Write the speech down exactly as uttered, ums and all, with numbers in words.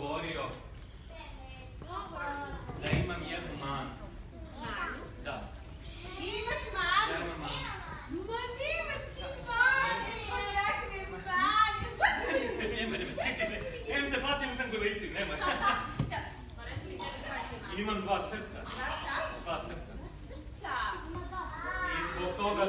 govorio da imam jednu manu. Manu? Da. Imaš manu? Ja imam manu. Ma nimaš ti manu, pa kakve manu. Nema, nema, čekaj, nemam se pasio, nisam u lici, nema. Pa reci mi kada koja ti manu? Imam dva srca. Šta, šta? Dva srca. Srca. I zbog toga